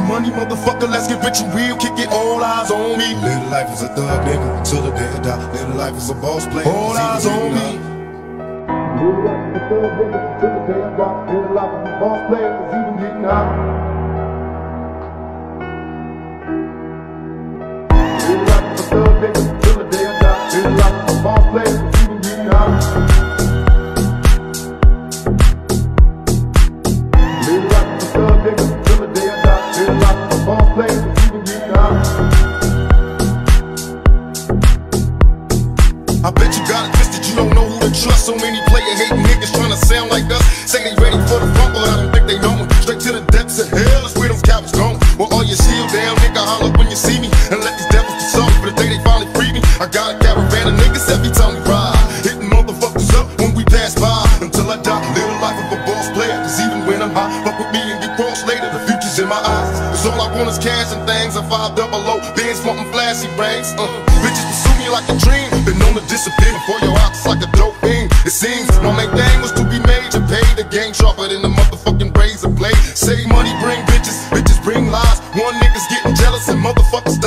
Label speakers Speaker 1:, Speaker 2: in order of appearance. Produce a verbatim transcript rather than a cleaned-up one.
Speaker 1: money, motherfucker, let's get rich and real. Kick it, all eyes on me. Little life is a thug nigga until the day I die. Little life is a boss player. All eyes on me. Little life is a thug nigga until the day I die. Little life is a boss player, it's even getting hot. Little life is a thug nigga until the day I die. Little life is a boss player, it's even getting hot. I bet you got it twisted, you don't know who to trust. So many player hating niggas trying to sound like us. Say they ready for the front, but I don't think they know it. Straight to the depths of hell is where them cowards going. Well, all your shield down, nigga, holler when you see me. And let these devils be sorry for the day they finally free me. I got a caravan of niggas every time we ride, hitting motherfuckers up when we pass by. Until I die, live the life of a boss player. Cause even when I'm high, fuck with me and get crossed later. The future's in my eyes, cause all I want is cash and things. I five double O, bands wanting flashy rings. uh, Bitches pursue me like a dream. Been known to disappear before your ops like a dope fiend. It seems my main thing was to be made to pay. The game sharper than the motherfucking razor blade. Say money bring bitches, bitches bring lies. One nigga's getting jealous and motherfuckers